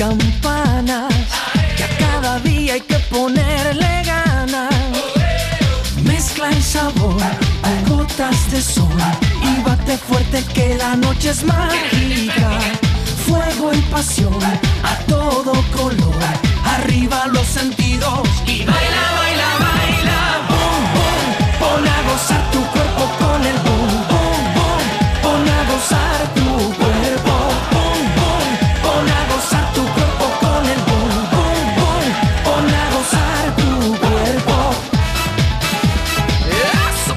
campanas, que a cada día hay que ponerle ganas. Mezcla el sabor con gotas de sol y bate fuerte que la noche es mágica. Fuego y pasión a todo color, arriba los sentidos y baila, baila, baila. Boom, boom, pon a gozar tu cuerpo con el boom, boom, boom. Pon a gozar tu cuerpo, boom, boom. Pon a gozar tu cuerpo con el boom, boom, boom. Pon a gozar tu cuerpo. ¡Eso!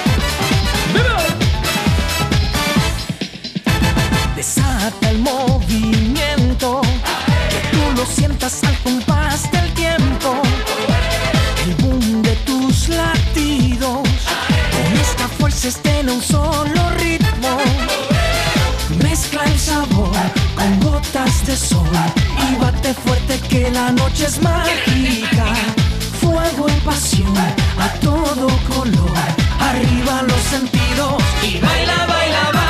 Desata el movimiento, que tú lo sientas al compás del tiempo. El boom de tus latidos, con esta fuerza estén a un solo ritmo. Mezcla el sabor con gotas de sol y bate fuerte que la noche es mágica. Fuego y pasión a todo color, arriba los sentidos y baila, baila, baila.